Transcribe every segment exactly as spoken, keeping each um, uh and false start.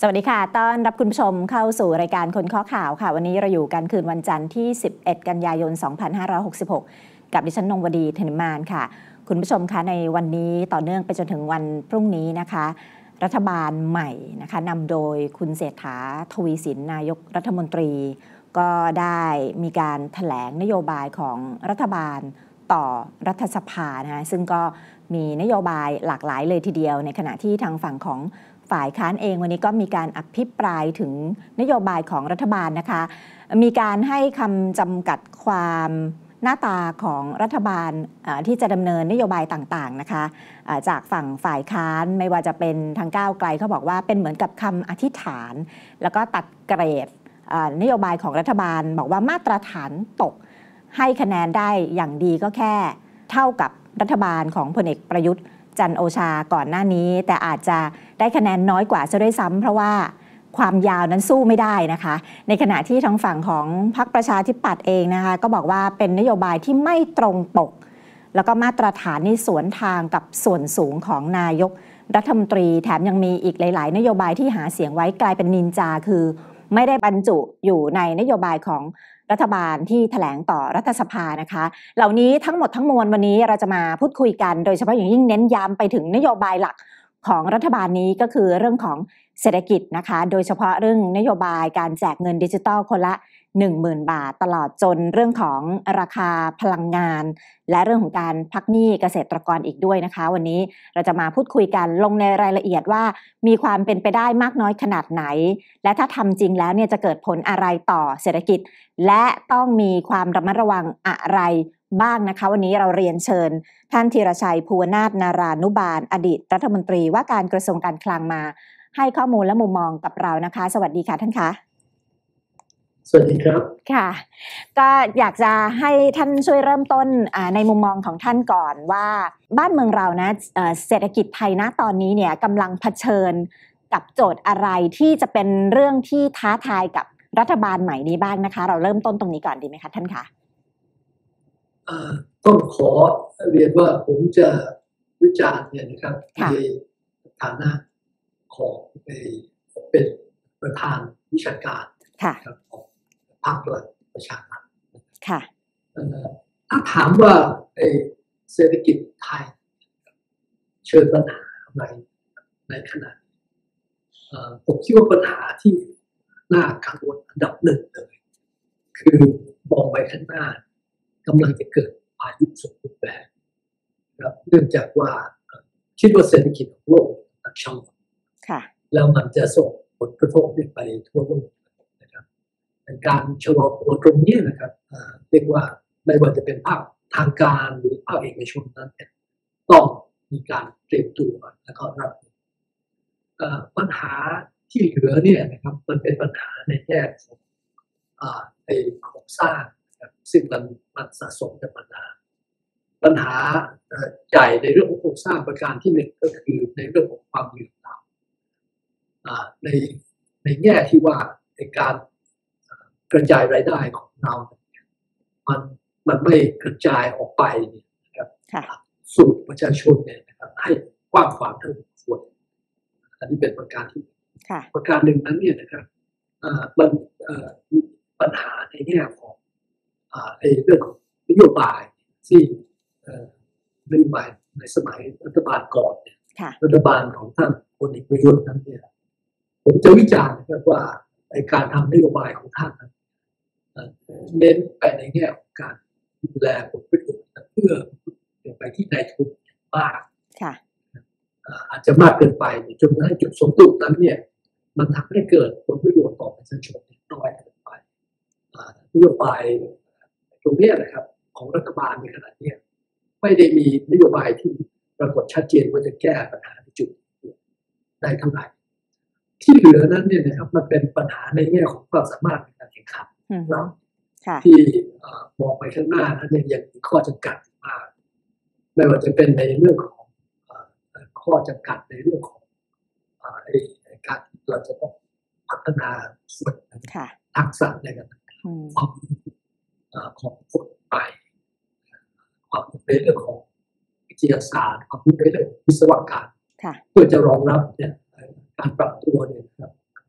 สวัสดีค่ะต้อนรับคุณผู้ชมเข้าสู่รายการคนข้อข่าวค่ะวันนี้เราอยู่กันคืนวันจันทร์ที่สิบเอ็ดกันยายนสองพันห้าร้อยหกสิบหกกับดิฉันนงวดีเทนิมานค่ะคุณผู้ชมคะในวันนี้ต่อเนื่องไปจนถึงวันพรุ่งนี้นะคะรัฐบาลใหม่นะคะนำโดยคุณเศรษฐาทวีสินนายกรัฐมนตรีก็ได้มีการแถลงนโยบายของรัฐบาลต่อรัฐสภานะคะซึ่งก็มีนโยบายหลากหลายเลยทีเดียวในขณะที่ทางฝั่งของฝ่ายค้านเองวันนี้ก็มีการอภิปรายถึงนโยบายของรัฐบาลนะคะมีการให้คำจำกัดความหน้าตาของรัฐบาลที่จะดำเนินนโยบายต่างๆนะคะจากฝั่งฝ่ายค้านไม่ว่าจะเป็นทางก้าวไกลเขาบอกว่าเป็นเหมือนกับคำอธิษฐานแล้วก็ตัดเกรดนโยบายของรัฐบาลบอกว่ามาตรฐานตกให้คะแนนได้อย่างดีก็แค่เท่ากับรัฐบาลของพลเอกประยุทธ์จันทร์โอชาก่อนหน้านี้แต่อาจจะได้คะแนนน้อยกว่าซะด้วยซ้ำเพราะว่าความยาวนั้นสู้ไม่ได้นะคะในขณะที่ทางฝั่งของพรรคประชาธิปัตย์เองนะคะก็บอกว่าเป็นนโยบายที่ไม่ตรงปกแล้วก็มาตรฐานนี่สวนทางกับส่วนสูงของนายกรัฐมนตรีแถมยังมีอีกหลายๆนโยบายที่หาเสียงไว้กลายเป็นนินจาคือไม่ได้บรรจุอยู่ในนโยบายของรัฐบาลที่แถลงต่อรัฐสภานะคะเหล่านี้ทั้งหมดทั้งมวลวันนี้เราจะมาพูดคุยกันโดยเฉพาะอย่างยิ่งเน้นย้ำไปถึงนโยบายหลักของรัฐบาลนี้ก็คือเรื่องของเศรษฐกิจนะคะโดยเฉพาะเรื่องนโยบายการแจกเงินดิจิทัลคนละ หนึ่งหมื่น บาทตลอดจนเรื่องของราคาพลังงานและเรื่องของการพักหนี้เกษตรกรอีกด้วยนะคะวันนี้เราจะมาพูดคุยกันลงในรายละเอียดว่ามีความเป็นไปได้มากน้อยขนาดไหนและถ้าทำจริงแล้วเนี่ยจะเกิดผลอะไรต่อเศรษฐกิจและต้องมีความระมัดระวังอะไรบ้างนะคะวันนี้เราเรียนเชิญท่านธีรชัยภูวนาถนารานุบาลอดีตรัฐมนตรีว่าการกระทรวงการคลังมาให้ข้อมูลและมุมมองกับเรานะคะสวัสดีค่ะท่านคะสวัสดีครับค่ะก็อยากจะให้ท่านช่วยเริ่มต้นในมุมมองของท่านก่อนว่าบ้านเมืองเรานะเศรษฐกิจไทยณตอนนี้เนี่ยกำลังเผชิญกับโจทย์อะไรที่จะเป็นเรื่องที่ท้าทายกับรัฐบาลใหม่นี้บ้างนะคะเราเริ่มต้นตรงนี้ก่อนดีไหมคะท่านคะต้องขอเรียนว่าผมจะวิจารณ์เนี่ยนะครับในฐานะของเป็นประธานวิชาการของพรรคประชาธิปัตย์ค่ะถ้าถามว่าเศรษฐกิจไทยเชิญปัญหาในในขณะผมคิดว่าปัญหาที่น่ากังวลอันดับหนึ่งเลยคือมองไปข้างหน้ากำลังจะเกิดพายุสมบูรณ์แบบครับเนื่องจากว่าคิดว่าเศรษฐกิจของโลกตัดช่องแล้วมันจะส่งผลกระทบไปทั่วโลกนะครับเป็นการชะลอตัวตรงนี้นะครับเรียกว่าไม่ว่าจะเป็นภาคทางการหรือภาคเอกชนนั้นต้องมีการเตรียมตัวแล้วก็รับปัญหาที่เหลือเนี่ยนะครับมันเป็นปัญหาในแง่ของในโครงสร้างซึ่งมันมันสะสมกันมานานปัญหาใหญ่ในเรื่องของโครงสร้างประการที่หนึ่งก็คือในเรื่องของความเหลื่อมล้ำในในแง่ที่ว่าในการกระจายรายได้ของเรามันมันไม่กระจายออกไปนะครับสู่ประชาชนเนี่ยนะครับให้กว้างขวางเท่าที่ควรอันนี้เป็นประการที่ประการหนึ่งนั้นเนี่ยนะครับมันมีปัญหาในแง่ของในเรื่องของนโยบายที่นโยบายในสมัยรัฐบาลก่อนเนี่ยรัฐบาลของท่านพลเอกประยุทธ์นั้นเนี่ยผมจะวิจารณ์นะครับว่าในการทำนโยบายของท่านนั้นเน้นไปในแง่ของการดูแลผลประโยชน์เพื่อไปที่นายทุนมากอาจจะมากเกินไปจนกระทั่งจุดสมดุลนั้นเนี่ยมันทำให้เกิดผลประโยชน์ต่อประชาชนน้อยเกินไปนโยบายตรงนี้นะครับของรัฐบาลในขณะนี้ไม่ได้มีนโยบายที่ปรากฏชัดเจนว่าจะแก้ปัญหาในจุดได้เท่าไหร่ที่เหลือนั้นเนี่ยนะครับมันเป็นปัญหาในแง่ของความสามารถในการแข่งขันเราที่มองไปข้างหน้านั้นยังมีข้อจำกัดมากไม่ว่าจะเป็นในเรื่องของข้อจำกัดในเรื่องของการเราจะต้องพัฒนาส่วนทักษะในการความของคนใหม่ความในเรื่องของวิทยาศาสตร์ความในเรื่องวิศวกรรมเพื่อจะรองรับเนี่ยการปรับตัวเนี่ยครับ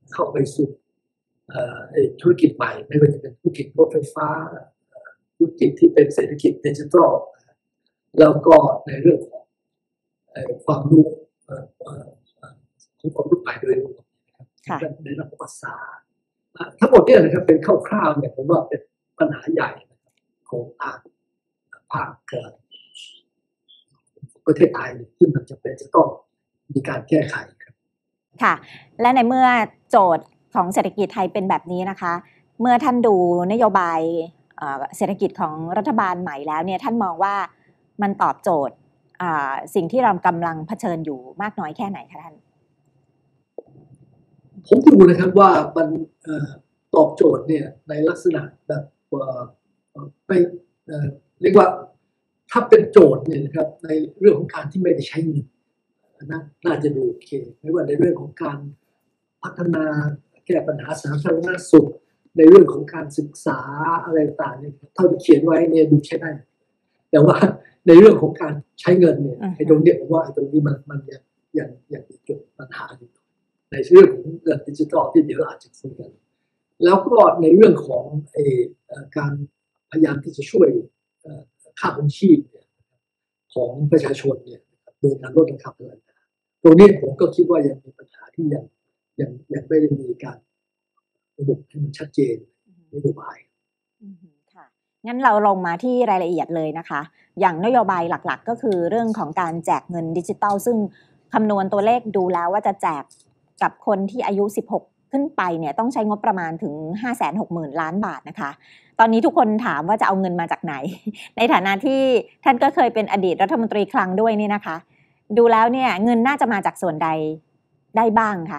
เข้าไปสู่ธุรกิจใหม่ไม่ว่าจะเป็นธุรกิจรถไฟฟ้าธุรกิจที่เป็นเศรษฐกิจดิจิทัลแล้วก็ในเรื่องของความรู้ของความรู้ใหม่โดยรวมนะครับในระบบภาษาทั้งหมดเนี่ยนะครับเป็นคร่าวๆเนี่ยผมว่าเป็นปัญหาใหญ่ของทางภาคประเทศไทยที่มันจะเป็นจะต้องมีการแก้ไขครับค่ะและในเมื่อโจทย์ของเศรษฐกิจไทยเป็นแบบนี้นะคะเมื่อท่านดูนโยบายเศรษฐกิจของรัฐบาลใหม่แล้วเนี่ยท่านมองว่ามันตอบโจทย์สิ่งที่เรากำลังเผชิญอยู่มากน้อยแค่ไหนคะท่านผมดูนะครับว่ามันตอบโจทย์เนี่ยในลักษณะแบบไม่เรียกว่าถ้าเป็นโจทย์เนี่ยนะครับในเรื่องของการที่ไม่ได้ใช้เงินนะน่าจะดูโอเคไม่ว่าในเรื่องของการพัฒนาแก้ปัญหาสาธารณสุขในเรื่องของการศึกษาอะไรต่างเนี่ยเท่าที่เขียนไว้เนี่ยดูใช้ได้แต่ว่าในเรื่องของการใช้เงินเนี่ยไอ้ตรงนี้ผมว่าไอ้ตรงนี้มันมันยังยังยังมีจุดปัญหาอยู่ในเรื่องของเงินดิจิทัลที่เดี๋ยวอาจจะคุยกันแล้วก็ในเรื่องของไอ้การพยายามที่จะช่วยค่าครองชีพของประชาชนเนี่ยโดยการลดราคาพลังงานตรงนี้ผมก็คิดว่ายังมีปัญหาที่ยังยังยังไม่ได้มีการระบุให้มันชัดเจนนโยบายค่ะงั้นเราลงมาที่รายละเอียดเลยนะคะอย่างนโยบายหลักๆก็คือเรื่องของการแจกเงินดิจิทัลซึ่งคำนวณตัวเลขดูแล้วว่าจะแจกกับคนที่อายุสิบหกขึ้นไปเนี่ยต้องใช้งบประมาณถึง ห้าแสนหกหมื่น ล้านบาทนะคะตอนนี้ทุกคนถามว่าจะเอาเงินมาจากไหนในฐานะที่ท่านก็เคยเป็นอดีตรัฐมนตรีคลังด้วยนี่นะคะดูแล้วเนี่ยเงินน่าจะมาจากส่วนใดได้บ้างคะ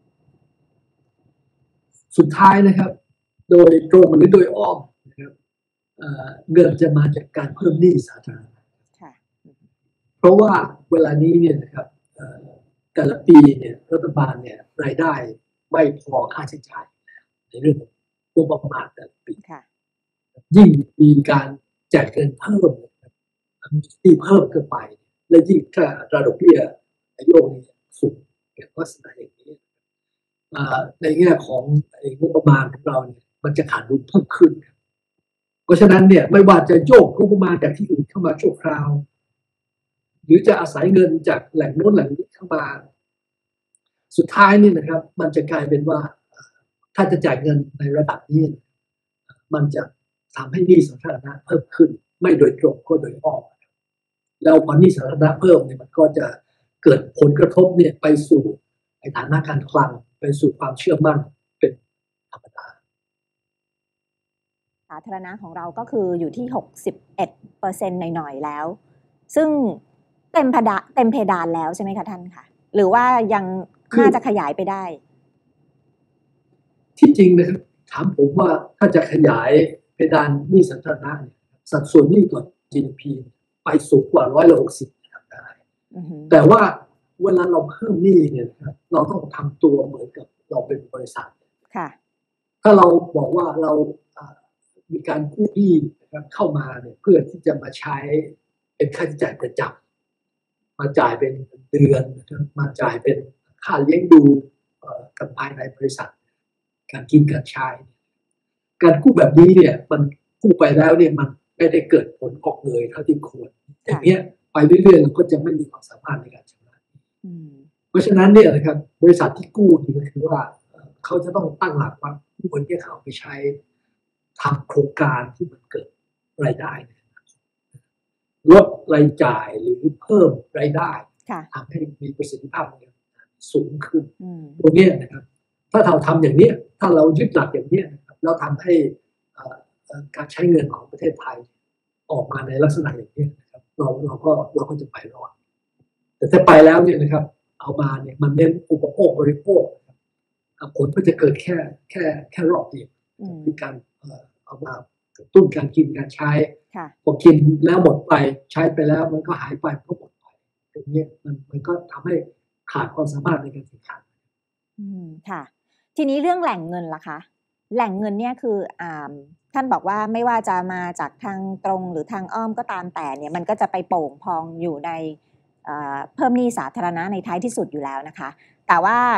สุดท้ายนะครับโดยตรงหรือโดยอ้อมนะครับเงินจะมาจากการเพิ่มหนี้สาธารณะเพราะว่าเวลานี้เนี่ยนะครับแต่ละปีเนี่ยรัฐบาลเนี่ยรายได้ไม่พอค่าใช้จ่ายในเรื่องงบประมาณแต่ละปียิ่งมีการแจกเงินเพิ่มที่เพิ่มขึ้นไปและยิ่งถ้าอัตราดอกเบี้ยในโลกนี้สูงแบบลักษณะอย่างนี้ในแง่ของงบประมาณของเราเนี่ยมันจะขาดดุลเพิ่มขึ้นเพราะฉะนั้นเนี่ยไม่ว่าจะโยกงบประมาณจากที่อื่นเข้ามาชั่วคราวหรือจะอาศัยเงินจากแหล่งโน้นแหล่งนี้เข้ามาสุดท้ายนี่นะครับมันจะกลายเป็นว่าถ้าจะจ่ายเงินในระดับนี้มันจะทำให้หนี้สาธารณะเพิ่มขึ้นไม่โดยตรงก็โดยอ้อมแล้วพอหนี้สาธารณะเพิ่มเนี่ยมันก็จะเกิดผลกระทบเนี่ยไปสู่ฐานะการคลังไปสู่ความเชื่อมั่นเป็นธรรมดาสาธารณะของเราก็คืออยู่ที่ หกสิบเอ็ดเปอร์เซ็นต์ หน่อยๆแล้วซึ่งเต็มเพดานเต็มเพดานแล้วใช่ไหมคะท่านคะหรือว่ายังน่าจะขยายไปได้ที่จริงนะครับถามผมว่าถ้าจะขยายเพดานหนี้สาธารณะสัดส่วนหนี้ต่อ จี ดี พี ไปสูงกว่าร้อยละหกสิบทำได้แต่ว่าเวลาเราเพิ่มหนี้เนี่ยนะครับเราต้องทำตัวเหมือนกับเราเป็นบริษัทค่ะถ้าเราบอกว่าเรามีการกู้หนี้นะครับเข้ามาเนี่ยเพื่อที่จะมาใช้เป็นค่าใช้จ่ายประจำมาจ่ายเป็นเดือนมาจ่ายเป็นค่าเลี้ยงดูกับภายในบริษัทการกินการใช้การกู้แบบนี้เนี่ยมันกู้ไปแล้วเนี่ยมันไม่ได้เกิดผลออกเลยเท่าที่ควรอย่างนี้ไปเรื่อยๆเราก็จะไม่มีความสามารถในการชำระเพราะฉะนั้นเนี่ยนะครับบริษัทที่กู้นี่ก็คือว่าเขาจะต้องตั้งหลักว่าผู้คนที่เขาไปใช้ทำโครงการที่มันเกิดรายได้ลดรายจ่ายหรือเพิ่มรายได้ทำให้มีประสิทธิภาพสูงขึ้นตรงนี้นะครับถ้าเราทำอย่างนี้ถ้าเรายึดหลักอย่างนี้นะครับแล้วทำให้การใช้เงินของประเทศไทยออกมาในลักษณะอย่างนี้นะครับเราเราก็เราก็จะไปรอดแต่ถ้าไปแล้วเนี่ยนะครับเอามาเนี่ยมันเน้นอุปโภคบริโภคผลก็จะเกิดแค่แค่แค่รอบเดียวคือการเอามากระตุ้นการกินการใช้พอกินแล้วหมดไปใช้ไปแล้วมันก็หายไปก็หมดไปตรงนี้มันมันก็ทำให้ขาดความสามารถในการแข่งขันอืมค่ะทีนี้เรื่องแหล่งเงินล่ะคะแหล่งเงินเนี่ยคืออ่าท่านบอกว่าไม่ว่าจะมาจากทางตรงหรือทางอ้อมก็ตามแต่เนี่ยมันก็จะไปโป่งพองอยู่ในเพิ่มหนี้สาธารณะในท้ายที่สุดอยู่แล้วนะคะแต่ว่า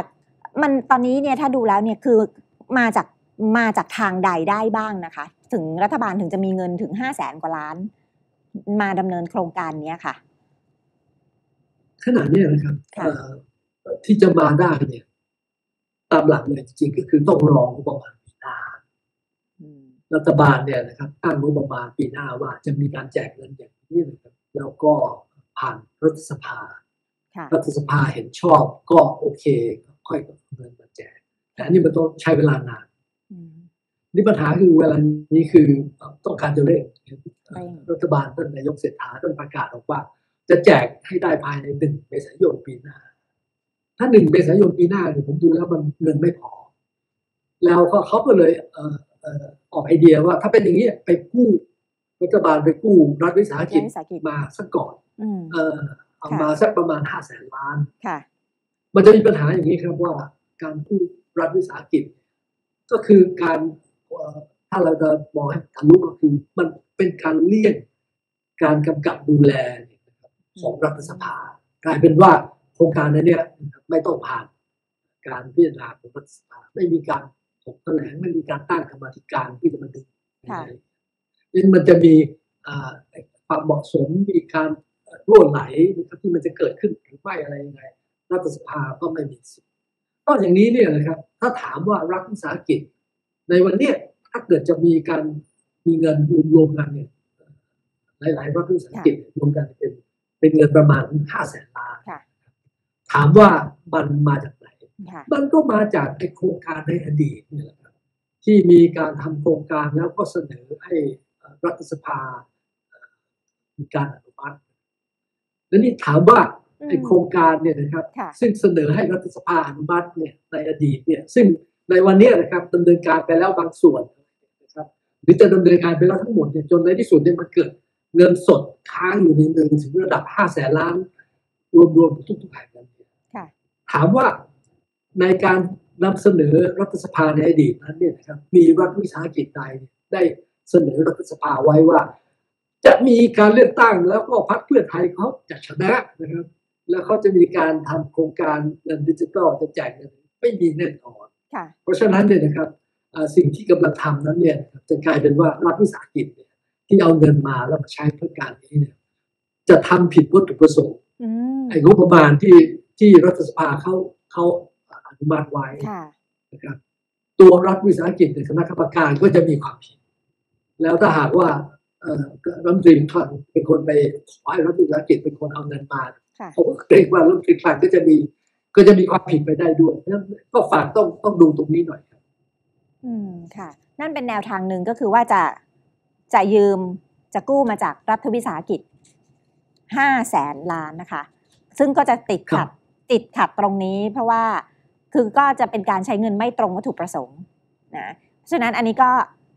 มันตอนนี้เนี่ยถ้าดูแล้วเนี่ยคือมาจากมาจากทางใดได้บ้างนะคะถึงรัฐบาลถึงจะมีเงินถึงห้าแสนกว่าล้านมาดำเนินโครงการนี้ค่ะขณะนี้นะครับที่จะมาได้เนี่ยตามหลักเลยจริงๆก็คือต้องรองบประมาณปีหน้ารัฐบาลเนี่ยนะครับตั้งงบประมาณปีหน้าว่าจะมีการแจกเงินอย่างนี้นะครับแล้วก็ผ่านรัฐสภารัฐสภาเห็นชอบก็โอเคค่อยเอาเงินมาแจกแต่อันนี้มันต้องใช้เวลานานนี่ปัญหาคือเวลานี้คือต้องการจะเร่งรัฐบาลท่านนายกเศรษฐาท่านประกาศออกว่าจะแจกให้ได้ภายในหนึ่งเมษายนปีหน้าถ้าหนึ่งเมษายนปีหน้าเนี่ยผมดูแล้วมันเงินไม่พอแล้วก็เขาก็เลยเอ่อเอ่อออกไอเดียว่าถ้าเป็นอย่างนี้ไปกู้รัฐบาลไปกู้รัฐวิสาหกิจมาสักก่อนเออเอามาสักประมาณห้าแสนล้านมันจะมีปัญหาอย่างนี้ครับว่าการกู้รัฐวิสาหกิจก็คือการถ้าเราจะมองให้ทะลุก็คือมันเป็นการเลี่ยงการกำกับดูแลของรัฐสภากลายเป็นว่าโครงการนั้นเนี่ยไม่ต้องผ่านการพิจารณาของรัฐสภาไม่มีการถกแถลงไม่มีการตั้งกรรมาธิการที่จะมาดูนี่มันจะมีความเหมาะสมมีการรั่วไหลนะครับที่มันจะเกิดขึ้นหรือไม่อะไรยังไงรัฐสภาก็ไม่มีสิทธิ์ก็อย่างนี้เนี่ยนะครับถ้าถามว่ารัฐวิสาหกิจในวันนี้ถ้าเกิดจะมีการมีเงินรวมกันเนี่ยหลายๆรัฐวิสาหกิจรวมกันเป็นเป็นเงินประมาณห้าแสนล้านถามว่ามันมาจากไหนมันก็มาจากในโครงการในอดีตนี่แหละครับที่มีการทำโครงการแล้วก็เสนอให้รัฐสภามีการอนุมัติแล้วนี่ถามว่าในโครงการเนี่ยนะครับซึ่งเสนอให้รัฐสภาอนุมัติเนี่ยในอดีตเนี่ยซึ่งในวันนี้นะครับดำเนินการไปแล้วบางส่วนนะครับหรือจะดำเนินการไปแล้วทั้งหมดเนี่ยจนในที่สุดเนี่ยมันเกิดเงินสดค้างอยู่ในมือถึงระดับห้าแสนล้านรวมๆทุกๆแห่งนั้นถามว่าในการนำเสนอรัฐสภาในอดีตนั้นเนี่ยนะครับมีรัฐวิสาหกิจใดได้เสนอรัฐสภาไว้ว่าจะมีการเลือกตั้งแล้วก็พรรคเพื่อไทยเขาจะชนะนะครับแล้วเขาจะมีการทำโครงการเงินดิจิทัลจะแจกเงินไม่มีแน่นอนเพราะฉะนั้นเนี่ยนะครับสิ่งที่กำลังทำนั้นเนี่ยจะกลายเป็นว่ารัฐวิสาหกิจเนี่ยที่เอาเงินมาแล้วมาใช้เพื่อการนี้เนี่ยจะทำผิดวัตถุประสงค์ไอ้งบประมาณที่ที่รัฐสภาเขาเขาอนุมัติไว้นะครับตัวรัฐวิสาหกิจในคณะกรรมการก็จะมีความผิดแล้วถ้าหากว่ารัฐมนตรีคลังเป็นคนไปขอให้รัฐวิสาหกิจเป็นคนเอาเงินมาผมก็เกรงว่ารัฐมนตรีคลังก็จะมีก็จะมีความผิดไปได้ด้วยก็ฝากต้องต้องดูตรงนี้หน่อยครับอืมค่ะนั่นเป็นแนวทางหนึ่งก็คือว่าจะจะยืมจะกู้มาจากรัฐวิสาหกิจห้าแสนล้านนะคะซึ่งก็จะติดขัดติดขัดตรงนี้เพราะว่าคือก็จะเป็นการใช้เงินไม่ตรงวัตถุประสงค์นะฉะนั้นอันนี้ก็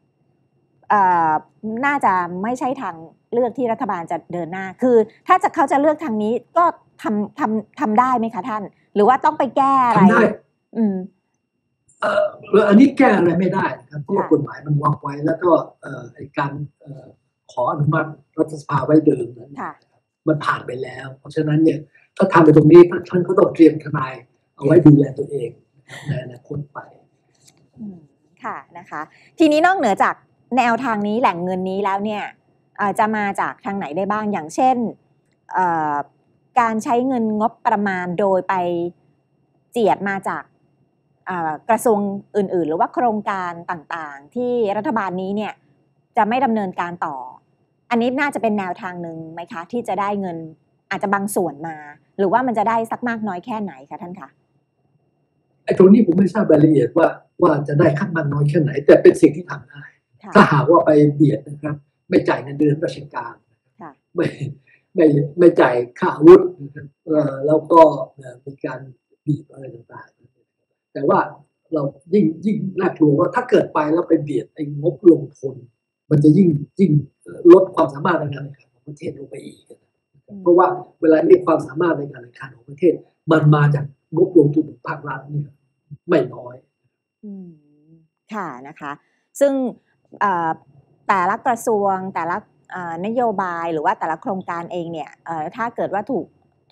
น่าจะไม่ใช่ทางเลือกที่รัฐบาลจะเดินหน้าคือถ้าจะเขาจะเลือกทางนี้ก็ทำทำทำได้ไหมคะท่านหรือว่าต้องไปแก้อะไรทำได้อืมเอ่ออันนี้แก้อะไรไม่ได้ครับเพราะกฎหมายมันวางไว้แล้วก็เอ่อการเอ่อขออนุมัติรัฐสภาไว้เดิมนั้นมันผ่านไปแล้วเพราะฉะนั้นเนี่ยถ้าทำไปตรงนี้ท่านก็ต้องเตรียมทนายเอาไว้ดูแลตัวเองในอนาคตไปค่ะนะคะทีนี้นอกเหนือจากแนวทางนี้แหล่งเงินนี้แล้วเนี่ยจะมาจากทางไหนได้บ้างอย่างเช่นการใช้เงินงบประมาณโดยไปเจียดมาจากกระทรวงอื่นๆหรือว่าโครงการต่างๆที่รัฐบาลนี้เนี่ยจะไม่ดำเนินการต่ออันนี้น่าจะเป็นแนวทางหนึ่งไหมคะที่จะได้เงินอาจจะบางส่วนมาหรือว่ามันจะได้สักมากน้อยแค่ไหนคะท่านคะไอ้ตรงนี้ผมไม่ทราบรายละเอียดว่าว่าจะได้ขั้นมากน้อยแค่ไหนแต่เป็นสิ่งที่ทำได้ถ้าหากว่าไปเบียดนะครับไม่จ่ายเงินเดือนราชการไม่ไม่ไม่จ่ายค่าอาวุธแล้วก็มีการบีบอะไรต่างๆแต่ว่าเรายิ่งยิ่งน่ากลัวว่าถ้าเกิดไปแล้วไปเบียดไอ้งบลงทุนมันจะยิ่งยิ่งลดความสามารถในการแข่งขันของประเทศลงไปอีกเพราะว่าเวลานี้ความสามารถในการแข่งขันของประเทศมันมาจากงบลงทุนของภาครัฐเนี่ยไม่น้อยค่ะนะคะซึ่งแต่ละกระทรวงแต่ละนโยบายหรือว่าแต่ละโครงการเองเนี่ยถ้าเกิดว่าถูก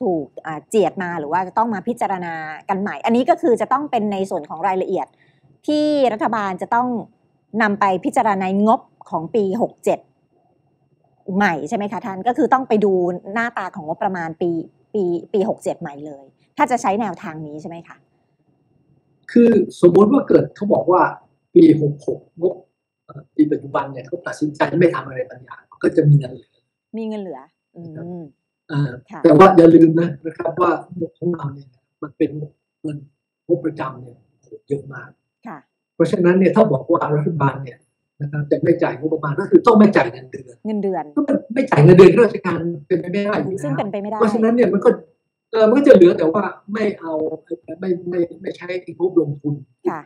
ถูกอ่าเจียดมาหรือว่าจะต้องมาพิจารณากันใหม่อันนี้ก็คือจะต้องเป็นในส่วนของรายละเอียดที่รัฐบาลจะต้องนำไปพิจารณางบของปีหกสิบเจ็ดใหม่ใช่ไหมคะท่านก็คือต้องไปดูหน้าตาของงบประมาณปีปีปีหกสิบเจ็ดใหม่เลยถ้าจะใช้แนวทางนี้ใช่ไหมคะคือสมมติว่าเกิดเขาบอกว่าปีหกสิบหกงบปีปัจจุบันเนี่ยเขาตัดสินใจไม่ทำอะไรบางอย่างก็จะมีเงินเหลือมีเงินเหลืออืมแต่ว่าอย่าลืมนะนะครับว่างบของเราเนี่ยมันเป็นเงินงบประจำเนี่ยเยอะมากเพราะฉะนั้นเนี่ยถ้าบอกว่ารัฐบาลเนี่ยนะครับจะไม่จ่ายงบประมาณก็คือต้องไม่จ่ายเงินเดือนเงินเดือนก็ไม่จ่ายเงินเดือนราชการเป็นไปไม่ได้ซึ่งเป็นไปไม่ได้เพราะฉะนั้นเนี่ยมันก็เออมันก็จะเหลือแต่ว่าไม่เอาไม่ไม่ไม่ใช้งบลงทุน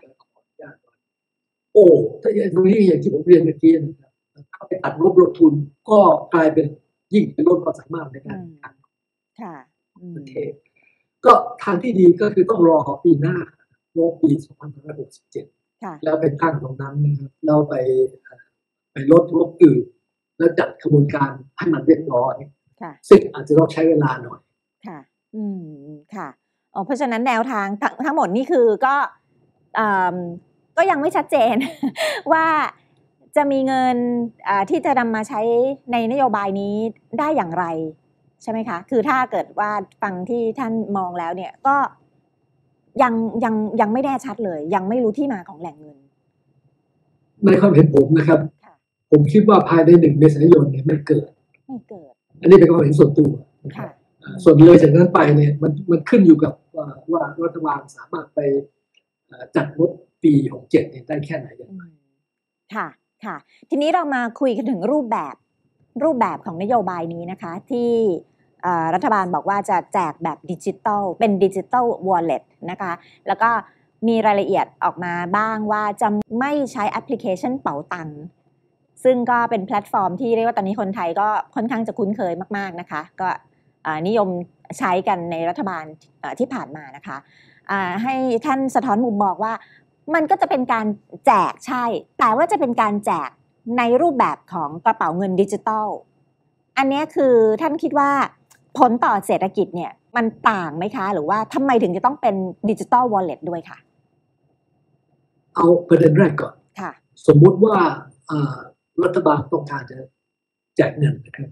โอ้ถ้าอย่างตรงนี้อย่างที่ผมเรียนเมื่อกี้นะครับถ้าไปตัดงบลงทุนก็กลายเป็นยิ่งเป็นลดความสามารถในการแข่งขันประเทศก็ทางที่ดีก็คือต้องรอปีหน้างบปีสองพันห้าร้อยหกสิบเจ็ดแล้วไปตั้งตรงนั้นนะครับแล้วไปไปลดงบอื่นแล้วจัดกระบวนการให้มันเรียบร้อยซึ่งอาจจะต้องใช้เวลาหน่อยค่ะอืมค่ะอ๋อเพราะฉะนั้นแนวทางทั้งหมดนี่คือก็ก็ยังไม่ชัดเจนว่าจะมีเงินที่จะนำมาใช้ในนโยบายนี้ได้อย่างไรใช่ไหมคะคือถ้าเกิดว่าฟังที่ท่านมองแล้วเนี่ยก็ยังยังยังไม่แน่ชัดเลยยังไม่รู้ที่มาของแหล่งเงินในความเห็นผมนะครับผมคิดว่าภายในหนึ่งเมษายนเนี่ยไม่เกิดไม่เกิดอันนี้เป็นความเห็นส่วนตัวส่วนเลยจากนั้นไปเนี่ยมันมันขึ้นอยู่กับว่ารัฐบาลสามารถไปจัดงบปีหกสิบเจ็ดเนี่ยได้แค่ไหนอย่างไรค่ะค่ะทีนี้เรามาคุยกันถึงรูปแบบรูปแบบของนโยบายนี้นะคะที่รัฐบาลบอกว่าจะแจกแบบดิจิทัลเป็นดิจิทัลวอลเล็ตนะคะแล้วก็มีรายละเอียดออกมาบ้างว่าจะไม่ใช้แอปพลิเคชันเป๋าตังค์ซึ่งก็เป็นแพลตฟอร์มที่เรียกว่าตอนนี้คนไทยก็ค่อนข้างจะคุ้นเคยมากๆนะคะก็นิยมใช้กันในรัฐบาลที่ผ่านมานะคะให้ท่านสะท้อนมุมมองว่ามันก็จะเป็นการแจกใช่แต่ว่าจะเป็นการแจกในรูปแบบของกระเป๋าเงินดิจิทัลอันนี้คือท่านคิดว่าผลต่อเศรษฐกิจเนี่ยมันต่างไหมคะหรือว่าทำไมถึงจะต้องเป็นดิจิทัลวอลเล็ตด้วยคะเอาประเด็นแรกก่อนค่ะสมมุติว่ารัฐบาลต้องการจะแจกเงินนะครับ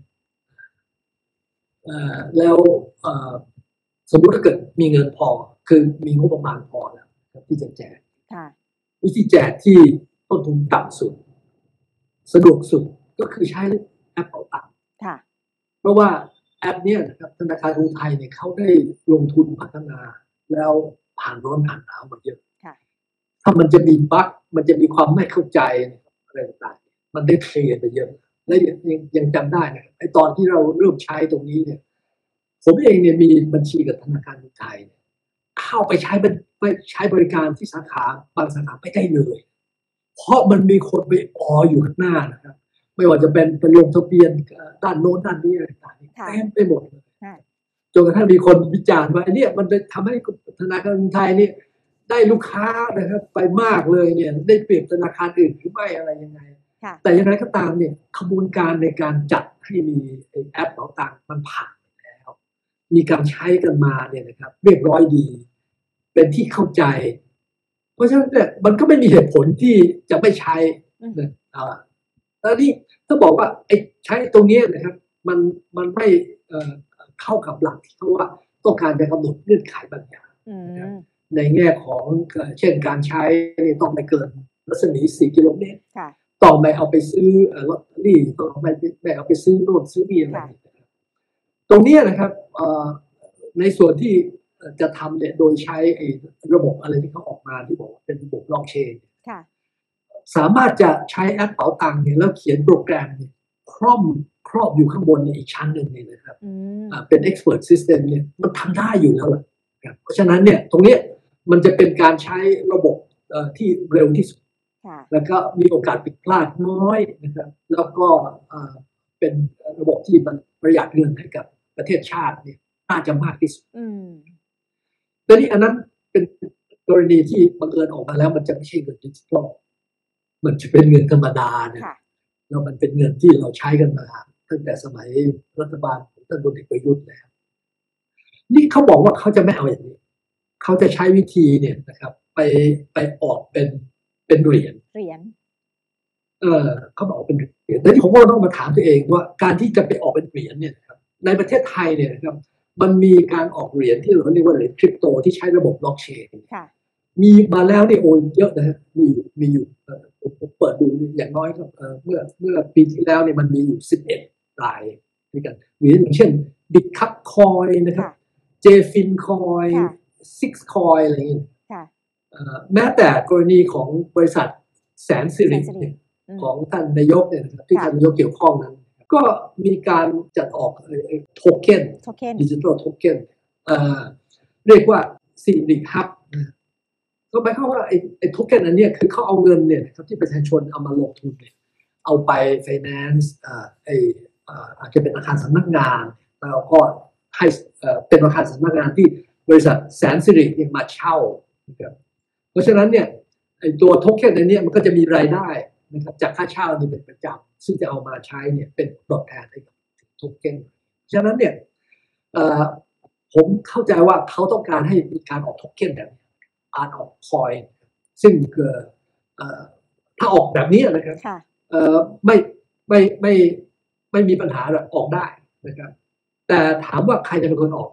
แล้วสมมุติถ้าเกิดมีเงินพอคือมีงบประมาณพอแล้วที่จะแจกวิธีแจกที่ต้นทุนต่ำสุดสะดวกสุดก็คือใช้แอปเป๋าตังค์เพราะว่าแอปเนี้ยนะครับธนาคารกรุงไทยเนี่ยเขาได้ลงทุนพัฒนาแล้วผ่านร้อนผ่านหนาวมาเยอะถ้ามันจะมีบั๊กมันจะมีความไม่เข้าใจอะไรต่างๆมันได้เคลียร์ไปเยอะและยังยังจำได้นะครับไอตอนที่เราเริ่มใช้ตรงนี้เนี่ยผมเองเนี่ยมีบัญชีกับธนาคารกรุงไทยเข้าไปใช้ไปใช้บริการที่สาขาบางสาขาไม่ได้เลยเพราะมันมีคนไปอออยู่ข้างหน้านะครับไม่ว่าจะเป็นเป็นลงทะเบียนด้านโน้นด้านนี้อะไรต่างๆเต็มไปหมดเลยจนกระทั่งมีคนวิจารณ์ว่าเนี่ยมันจะทำให้ธนาคารกรุงไทยนี่ได้ลูกค้านะครับไปมากเลยเนี่ยได้เปรียบธนาคารอื่นหรือไม่อะไรยังไงแต่อย่างไรก็ตามเนี่ยขบวนการในการจัดให้มีแอปเป๋าตังค์มันผ่านแล้วมีการใช้กันมาเนี่ยนะครับเรียบร้อยดีเป็นที่เข้าใจเพราะฉะนั้นเนี่ยมันก็ไม่มีเหตุผลที่จะไม่ใช้นะอ่าแล้วนี่ถ้าบอกว่าไอ้ใช้ตรงนี้นะครับมันมันไม่เข้ากับหลักที่เขาว่าต้องการจะกำหนดเงื่อนไขบางอย่างในแง่ของเช่นการใช้ต้องไม่เกินรัศมีสี่กิโลเมตรต้องไม่เอาไปซื้อลอตเตอรี่ต้องไม่ไม่เอาไปซื้อโน่นซื้อนี่อะไรตรงนี้นะครับในส่วนที่จะทำเนี่ยโดยใช้ระบบอะไรที่เขาออกมาที่บอกเป็นระบบบล็อกเชนสามารถจะใช้แอปเป๋าตังค์เนี่ยแล้วเขียนโปรแกรมเนี่ยครอบครอบอยู่ข้างบนในอีกชั้นหนึ่งเนี่ยนะครับเป็น expert system เนี่ยมันทำได้อยู่แล้วแหละเพราะฉะนั้นเนี่ยตรงนี้มันจะเป็นการใช้ระบบที่เร็วที่สุดแล้วก็มีโอกาสผิดพลาดน้อยนะครับแล้วก็เป็นระบบที่มันประหยัดเงินให้กับประเทศชาติเนี่ยน่าจะมากที่สุดแต่นี่อันนั้นเป็นกรณีที่บังเอิญออกมาแล้วมันจะไม่ใช่เงินดิจิทัลมันจะเป็นเงินธรรมดาเนี่ยแล้วมันเป็นเงินที่เราใช้กันมาตั้งแต่สมัยรัฐบาลของท่านพลเอกประยุทธ์แล้วนี่เขาบอกว่าเขาจะไม่เอาอย่างนี้เขาจะใช้วิธีเนี่ยนะครับไปไปออกเป็นเป็นเหรียญเหรียญเออเขาบอกเป็นเหรียญแต่ที่ผมก็ต้องมาถามตัวเองว่าการที่จะไปออกเป็นเหรียญเนี่ยครับในประเทศไทยเนี่ยนะครับมันมีการออกเหรียญที่เราเรียกว่าเหรียญคริปโตที่ใช้ระบบบล็อกเชนมีมาแล้วนี่โอนเยอะนะฮะมีอยู่มีอยู่ผมเปิดดูอย่างน้อยก็เมื่อเมื่อปีที่แล้วเนี่ยมันมีอยู่สิบเอ็ดรายด้วยกันเหรียญอย่างเช่นบิตคัพคอยนะครับเจฟินคอยซิกคอยอะไรอย่างเงี้ยแม้แต่กรณีของบริษัทแสนสิริของท่านนายกเนี่ยที่ท่านนายกเกี่ยวข้องนั้นก็มีการจัดออกโทเค็นดิจิทัลโทเค็นเรียกว่าสิริฮับก็หมายความว่าไอ้ไอ้โทเค็นอันนี้คือเขาเอาเงินเนี่ยครับที่ประชาชนเอามาลงทุนเนี่ยเอาไป finance อ่าไอ้อาจจะเป็นอาคารสำนักงานแล้วก็ให้เป็นอาคารสำนักงานที่บริษัทแสนสิริเนี่ยมาเช่านะครับเพราะฉะนั้นเนี่ยไอ้ตัวโทเค็นอันนี้มันก็จะมีรายได้นะครับจากค่าเช่านี่เป็นประจำซึ่งจะเอามาใช้เนี่ยเป็นตอบแทนให้กับโทเค็นฉะนั้นเนี่ยผมเข้าใจว่าเขาต้องการให้มีการออกโทเค็นแบบการออกคอยซึ่งถ้าออกแบบนี้นะครับไม่ไม่ไม่ไม่มีปัญหาหรอกออกได้นะครับแต่ถามว่าใครจะเป็นคนออก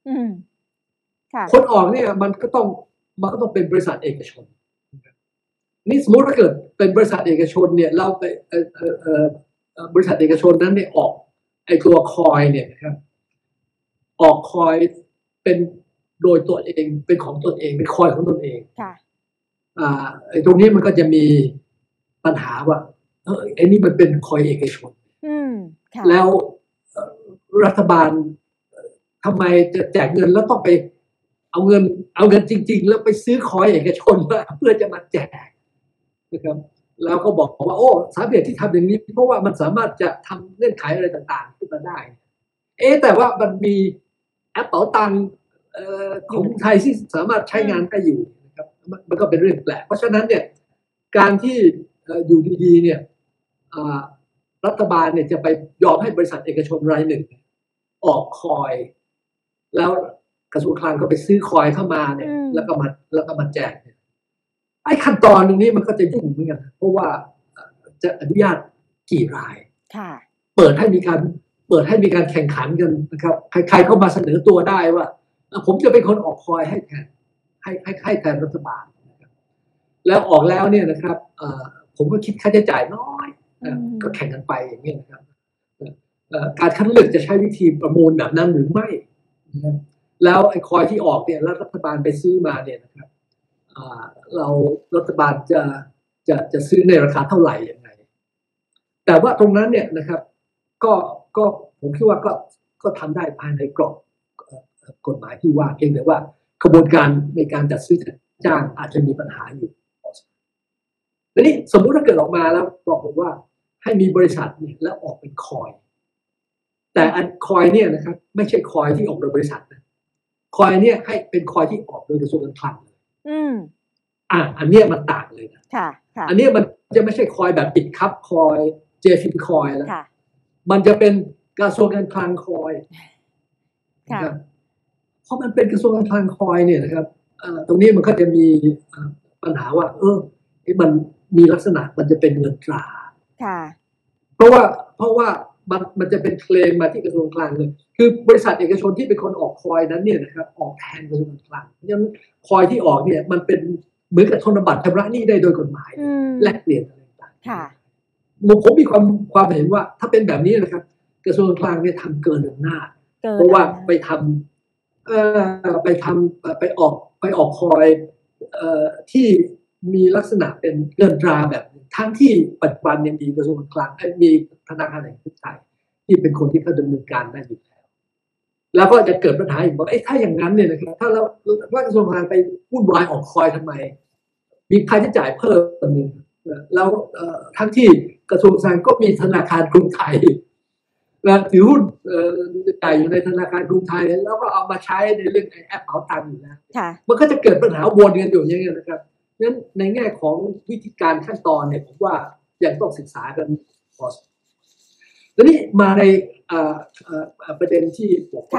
คนออกเนี่ยมันก็ต้องมันก็ต้องเป็นบริษัทเอกชนนี่สมมติถ้าเกิดเป็นบริษัทเอกชนเนี่ยเราไปบริษัทเอกชนนั้นเนี่ยออกไอ้ตัวคอยเนี่ยนะครับออกคอยเป็นโดยตัวเองเป็นของตนเองเป็นคอยของตนเองค่ะอ่าไอ้ตรงนี้มันก็จะมีปัญหาว่าเออไอ้นี่มันเป็นคอยเอกชนอืมค่ะแล้วรัฐบาลทำไมจะแจกเงินแล้วต้องไปเอาเงินเอาเงินจริงๆแล้วไปซื้อคอยเอกชนเพื่อจะมาแจกนะครับแล้วก็บอกว่าโอ้สาเหตุที่ทำอย่างนี้เพราะว่ามันสามารถจะทำเงื่อนไขอะไรต่างๆขึ้นมาได้เอ๊ะแต่ว่ามันมีแอปเป๋าตังค์ของไทยที่สามารถใช้งานได้อยู่นะครับมันก็เป็นเรื่องแปลกเพราะฉะนั้นเนี่ยการที่อยู่ดีๆเนี่ยรัฐบาลเนี่ยจะไปยอมให้บริษัทเอกชนรายหนึ่งออกคอยแล้วกระทรวงคลังก็ไปซื้อคอยเข้ามาเนี่ยแล้วก็มาแล้วก็มาแจกเนี่ยไอ้ขั้นตอนตรงนี้มันก็จะยุ่งเหมือนกันเพราะว่าจะอนุญาตกี่รายเปิดให้มีการเปิดให้มีการแข่งขันกันนะครับใครๆเข้ามาเสนอตัวได้ว่าผมจะเป็นคนออกคอยให้แทนให้ให้ให้แทนรัฐบาลนะครับแล้วออกแล้วเนี่ยนะครับผมก็คิดค่าใช้จ่ายน้อยก็แข่งกันไปอย่างนี้นะครับการคัดเลือกจะใช้วิธีประมูลแบบนั้นหรือไม่แล้วไอ้คอยที่ออกเนี่ยรัฐบาลไปซื้อมาเนี่ยนะครับเรารัฐบาลจะจะจะซื้อในราคาเท่าไหร่ยังไงแต่ว่าตรงนั้นเนี่ยนะครับก็ก็ผมคิดว่าก็ก็ทำได้ภายในกรอบกฎหมายที่ว่าเพียงแต่ว่ากระบวนการในการจัดซื้อจัดจ้างอาจจะมีปัญหาอยู่ทีนี้สมมุติถ้าเกิดออกมาแล้วบอกผมว่าให้มีบริษัทเนี่ยแล้วออกเป็นคอยแต่อันคอยเนี่ยนะครับไม่ใช่คอยที่ออกโดยบริษัทนะคอยเนี่ยให้เป็นคอยที่ออกโดยกระทรวงการคลังอืมอ่ะอันเนี้ยมันต่างเลยนะค่ะค่ะอันเนี้ยมันจะไม่ใช่คอยแบบปิดคับคอยเจฟินคอยแล้วมันจะเป็นกระทรวงการคลังคอยนะครับเพราะมันเป็นกระทรวงการคลังคอยเนี่ยนะครับตรงนี้มันก็จะมีปัญหาว่าเออที่มันมีลักษณะมันจะเป็นเงินตราค่ะเพราะว่าเพราะว่ามันมันจะเป็นเคลมมาที่กระทรวงคลังเลยคือบริษัทเอกชนที่เป็นคนออกคอยนั้นเนี่ยนะครับออกแทนกระทรวงการคลังเพราะฉะนั้นคอยที่ออกเนี่ยมันเป็นเหมือนกับธนบัตรชำระหนี้ได้โดยกฎหมายแลกเปลี่ยนอะไรต่างๆค่ะผมมีความความเห็นว่าถ้าเป็นแบบนี้นะครับกระทรวงการคลังเนี่ยทำเกินอำนาจเพราะว่าไปทำเอ่อไปทำไปออกไปออกคอยเอ่อที่มีลักษณะเป็นเงินตราแบบทั้งที่ปัจจุบันยังมีกระทรวงการคลังมีธนาคารแห่งประเทศไทยที่เป็นคนที่เขาดำเนินการได้อยู่แล้วแล้วก็จะเกิดปัญหาอีกว่าเอ๊ะถ้าอย่างนั้นเนี่ยนะครับถ้าเราว่ากระทรวงการคลังไปวุ่นวายออกคอยทำไมมีค่าใช้จ่ายเพิ่มแล้วทั้งที่กระทรวงการคลังก็มีธนาคารกรุงไทยและถือหุ้นจ่ายอยู่ในธนาคารกรุงไทยแล้วก็เอามาใช้ในเรื่องแอปเป๋าตังค์อยู่แล้วมันก็จะเกิดปัญหาวนกันอยู่อย่างเงี้ยนะครับงั้นในแง่ของวิธีการขั้นตอนเนี่ยผมว่ายังต้องศึกษากันพอทีนี้มาในประเด็นที่บอกว่า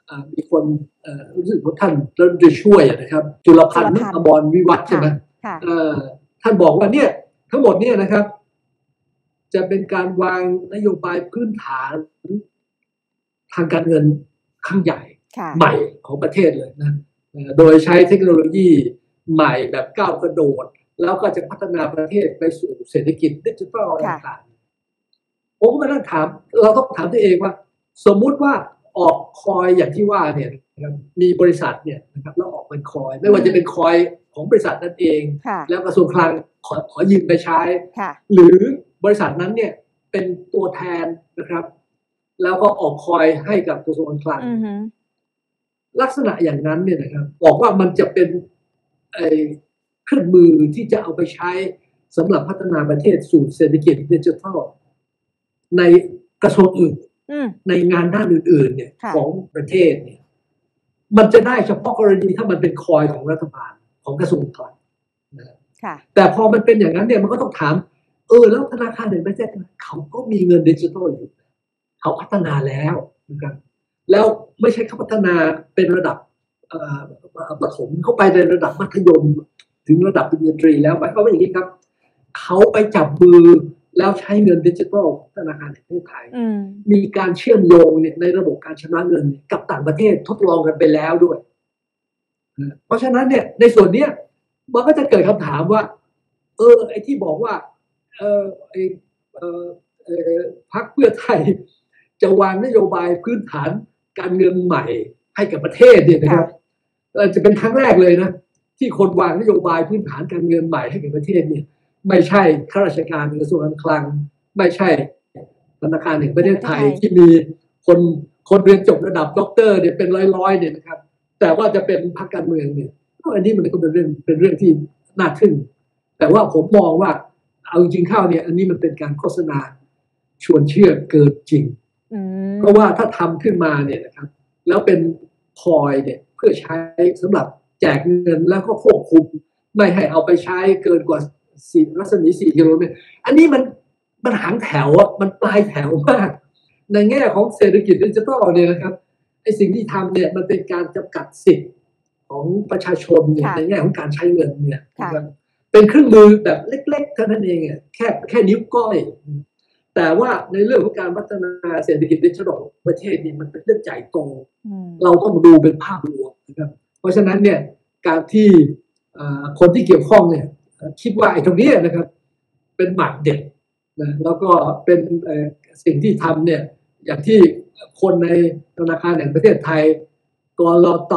มีคนรู้สึกว่าท่านรัฐมนตรีช่วยนะครับจุลพันธ์อมรวิวัฒน์ใช่ไหมท่านบอกว่าเนี่ยทั้งหมดเนี่ยนะครับจะเป็นการวางนโยบายพื้นฐานทางการเงินครั้งใหญ่ใหม่ของประเทศเลยนะโดยใช้เทคโนโลยีใหม่แบบก้าวกระโดดแล้วก็จะพัฒนาประเทศไปสู่เศรษฐกิจดิจิทัลต่างๆผมก็มานั่งถามเราต้องถามตัวเองว่าสมมุติว่าออกคอยอย่างที่ว่าเนี่ยมีบริษัทเนี่ยนะครับแล้วออกเป็นคอยไม่ว่าจะเป็นคอยของบริษัทนั่นเองแล้วกระทรวงคลังขอขอยืมไปใช้หรือบริษัทนั้นเนี่ยเป็นตัวแทนนะครับแล้วก็ออกคอยให้กับกระทรวงคลังลักษณะอย่างนั้นเนี่ยนะครับบอกว่ามันจะเป็นเครื่องมือที่จะเอาไปใช้สำหรับพัฒนาประเทศสู่เศรษฐกิจดิจิทัลในกระทรวงอื่นในงานด้านอื่นๆเนี่ยของประเทศเนี่ยมันจะได้เฉพาะกรณีถ้ามันเป็นคอยของรัฐบาลของกระทรวงคลังนะแต่พอมันเป็นอย่างนั้นเนี่ยมันก็ต้องถามเออแล้วธนาคารแห่งประเทศเขาก็มีเงินดิจิทัลอยู่เขาพัฒนาแล้วนะครับแล้วไม่ใช่เขาพัฒนาเป็นระดับประถมเข้าไปในระดับมัธยมถึงระดับปริญญาตรีแล้วหมายความว่าอย่างนี้ครับเขาไปจับมือแล้วใช้เงินดิจิทัลของธนาคารแห่งประเทศไทยมีการเชื่อมโยงเนี่ยในระบบการชำระเงินกับต่างประเทศทดลองกันไปแล้วด้วยเพราะฉะนั้นเนี่ยในส่วนนี้มันก็จะเกิดคำถามว่าเออไอ้ที่บอกว่าเออไอ้เออเออพรรคเพื่อไทยจะวางนโยบายพื้นฐานการเงินใหม่ให้กับประเทศเนี่ยนะครับจะเป็นครั้งแรกเลยนะที่คนวางนโยบายพื้นฐานการเงินใหม่ให้กับประเทศเนี่ยไม่ใช่ข้าราชการกระทรวงการคลังไม่ใช่ธนาคารแห่งประเทศไทยที่มีคนคนเรียนจบระดับด็อกเตอร์เนี่ยเป็นร้อยๆเนี่ยนะครับแต่ว่าจะเป็นพรรคการเมืองเนี่ยอันนี้มันก็เป็นเรื่องเป็นเรื่องที่น่าทึ่งแต่ว่าผมมองว่าเอาจริงๆเข้าเนี่ยอันนี้มันเป็นการโฆษณาชวนเชื่อเกินจริงเพราะว่าถ้าทำขึ้นมาเนี่ยนะครับแล้วเป็นคอยเนี่ยเพื่อใช้สำหรับแจกเงินแล้วก็ควบคุมไม่ให้เอาไปใช้เกินกว่าสี่รัศมีสี่กิโลเมตรอันนี้มันมันหางแถวอ่ะมันปลายแถวมากในแง่ของเศรษฐกิจดิจิทัลเนี่ยนะครับไอ้สิ่งที่ทำเนี่ยมันเป็นการจำกัดสิทธิ์ของประชาชนเนี่ยในแง่ของการใช้เงินเนี่ยเป็นเครื่องมือแบบเล็กๆเท่านั้นเองอ่ะแค่แค่นิ้วก้อยแต่ว่าในเรื่องของการพัฒนาเศรษฐกิจดิจิทัลประเทศนี้มันเป็นเรื่องใหญ่โตเราต้องดูเป็นภาพรวมนะครับเพราะฉะนั้นเนี่ยการที่คนที่เกี่ยวข้องเนี่ยคิดว่าไอ้ตรงนี้นะครับเป็นหมากเด็ดนะแล้วก็เป็นสิ่งที่ทำเนี่ยอย่างที่คนในธนาคารแห่งประเทศไทยกลต.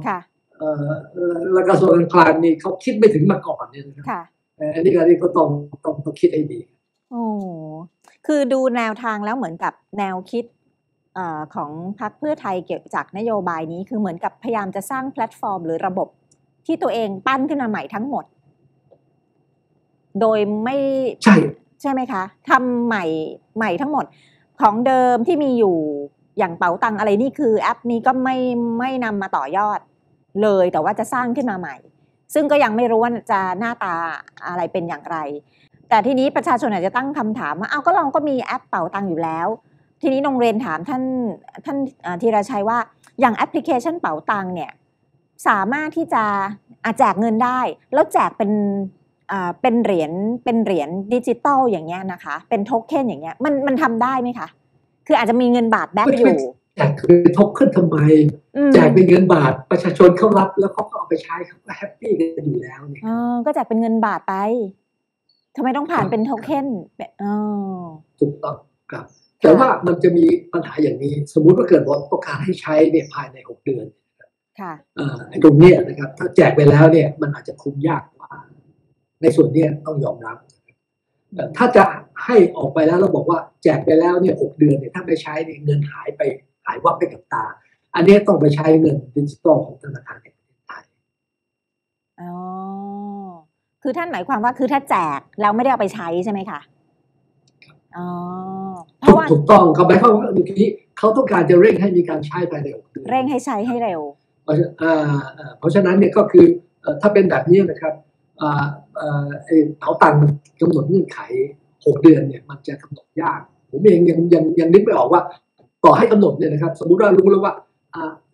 และกระทรวงการคลังนี่เขาคิดไม่ถึงมาก่อนเนี่ยนะครับอันนี้ก็ต้องต้องต้องคิดให้ดีโอ้คือดูแนวทางแล้วเหมือนกับแนวคิดของพรรคเพื่อไทยเกี่ยวจากนโยบายนี้คือเหมือนกับพยายามจะสร้างแพลตฟอร์มหรือระบบที่ตัวเองปั้นขึ้นมาใหม่ทั้งหมดโดยไม่ใช่ใช่ไหมคะทำใหม่ใหม่ทั้งหมดของเดิมที่มีอยู่อย่างเป๋าตังอะไรนี่คือแอปนี้ก็ไม่ไม่นำมาต่อยอดเลยแต่ว่าจะสร้างขึ้นมาใหม่ซึ่งก็ยังไม่รู้ว่าจะหน้าตาอะไรเป็นอย่างไรแต่ทีนี้ประชาชนอาจจะตั้งคำถามว่าเอาก็ลองก็มีแอปเป๋าตังอยู่แล้วทีนี้นงเรียนถามท่านท่านธีรชัยว่าอย่างแอปพลิเคชันเป๋าตังเนี่ยสามารถที่จะแจกเงินได้แล้วแจกเป็นเป็นเหรียญเป็นเหรียญดิจิตอลอย่างเงี้ยนะคะเป็นโทเค็นอย่างเงี้ยมันมันทำได้ไหมคะคืออาจจะมีเงินบาทแบ็คอยู่แจกเป็นโทเค็นทำไมแจกเป็นเงินบาทประชาชนเขารับแล้วเขาก็เอาไปใช้เขาก็แฮปปี้กันอยู่แล้วเนี่ยอ๋อก็แจกเป็นเงินบาทไปทำไมต้องผ่านเป็นโทเค็นอ๋อถูกต้องครับแต่ว่ามันจะมีปัญหาอย่างนี้สมมุติว่าเกิดว่าต้องการให้ใช้เนี่ยภายในหกเดือนค่ะอ่าตรงนี้นะครับถ้าแจกไปแล้วเนี่ยมันอาจจะคุมยากกว่าในส่วนนี้ต้องยอมรับถ้าจะให้ออกไปแล้วเราบอกว่าแจกไปแล้วเนี่ยหกเดือนเนี่ยถ้าไม่ใช้เนี่ยเงินหายไปหายวับไปกับตาอันนี้ต้องไปใช้เงินดิจิตอลของธนาคารแห่งประเทศไทยอ๋อคือท่านหมายความว่าคือถ้าแจกแล้วไม่ได้เอาไปใช้ใช่ไหมคะอ๋อเพราะว่าถูกต้องเขาหมายความว่าเมื่อกี้เขาต้องการจะเร่งให้มีการใช้ภายในหกเดือนเร่งให้ใช้ให้เร็วเพราะฉะนั้นเนี่ยก็คือถ้าเป็นแบบนี้นะครับเป๋าตังค์มันกำหนดเงื่อนไขหกเดือนเนี่ยมันจะกำหนดยากผมเองยังยังยังนึกไม่ออกว่าต่อให้กำหนดเนี่ยนะครับสมมุติว่ารู้แล้วว่า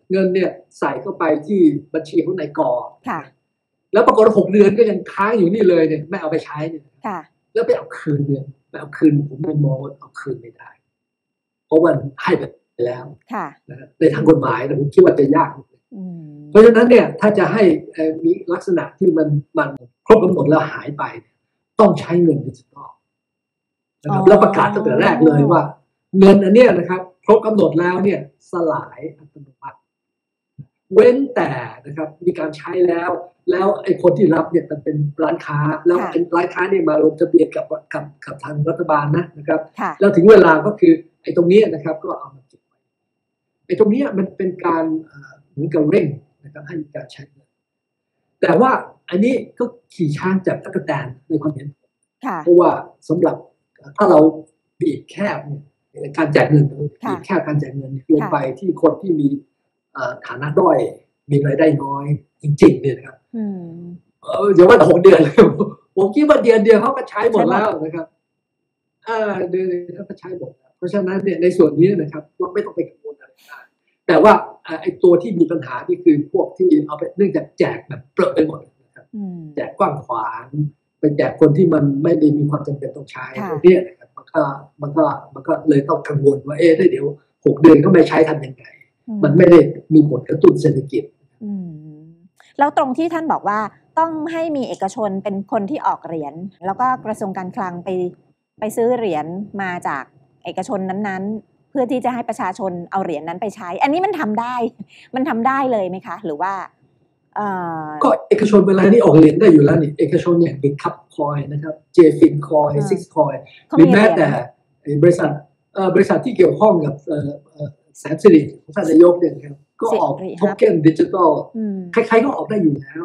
เงินเนี่ยใส่เข้าไปที่บัญชีของนายกอค่ะแล้วปรากฏว่าหกเดือนก็ยังค้างอยู่นี่เลยเนี่ยไม่เอาไปใช้เนี่ยค่ะแล้วไปเอาคืนเนี่ยไปเอาคืนผมไม่มองว่าเอาคืนไม่ได้ เพราะมันให้ไปแล้วค่ะนะในทางกฎหมายนะผมคิดว่าจะยากอืมเพราะฉะนั้นเนี่ยถ้าจะให้เอ่อมีลักษณะที่มันมันครบกำหนดแล้วหายไปเนี่ยต้องใช้เงินดิจิทัลนะครับอ๋อแล้วประกาศตั้งแต่แรกเลยว่า เงินอันเนี้ยนะครับครบกำหนดแล้วเนี่ยสลายอัตโนมัติเว้นแต่นะครับมีการใช้แล้ว แล้วไอ้คนที่รับเนี่ยมันเป็นร้านค้า แล้วค่ะไอ้ร้านค้าเนี่ยมาลงทะเบียนกับกับกับทางรัฐบาลนะนะครับค่ะแล้วถึงเวลาก็คือไอ้ตรงเนี้ยนะครับก็เอามาเก็บไว้ไอ้ตรงเนี้ยมันเป็นการเอ่อเหมือนกับเร่งนะครับให้มีการใช้เงินแต่ว่าอันนี้ก็ขี่ช้างจับตั๊กแตนในความเห็นผมค่ะเพราะว่าสำหรับถ้าเราบีบแคบเนี่ยการจ่ายเงินค่ะบีบแคบการจ่ายเงินเนี่ยลงไปที่คนที่มีเอ่อฐานะด้อยมีรายได้น้อยจริงๆเนี่ยนะครับอืมเอออย่าว่าแต่หกเดือนเลย ผมคิดว่าเดือนเดียวเขาก็ใช้หมดแล้วนะครับอ่าเดือนเดียวเขาก็ใช้หมดแล้วเพราะฉะนั้นเนี่ยในส่วนนี้นะครับเราไม่ต้องไปกังวลอะไรมากแต่ว่าอ่าไอ้ตัวที่มีปัญหาที่คือพวกที่เอาไปเนื่องจากแจกแบบเปรอะไปหมดนะครับอืมแจกกว้างขวางไปแจกคนที่มันไม่ได้มีความจำเป็นต้องใช้ค่ะตรงเนี้ยนะครับมันก็มันก็มันก็เลยต้องกังวลว่าเอ๊ะเดี๋ยวหกเดือนก็ไม่ใช้ทำยังไงอืมันไม่ได้มีผลกระตุ้นเศรษฐกิจอืมแล้วตรงที่ท่านบอกว่าต้องให้มีเอกชนเป็นคนที่ออกเหรียญแล้วก็กระทรวงการคลังไปไปซื้อเหรียญมาจากเอกชนนั้นๆ เพื่อที่จะให้ประชาชนเอาเหรียญนั้นไปใช้ อันนี้มันทำได้ มันทำได้เลยไหมคะ หรือว่าเอ่อก็เอกชนเวลานี้ออกเหรียญได้อยู่แล้วนี่เอกชนอย่างบิตคัพคอยนะครับเจฟินคอยอ่าซิกคอยเขาหรือมีแม้เหรียญแต่ไอ้บริษัทเอ่อบริษัทที่เกี่ยวข้องกับเอ่อเอ่อแสนสิริของท่านนายกเนี่ยนะครับก็ออกสิริโทเค็นดิจิทัลอืมใครๆก็ออกได้อยู่แล้ว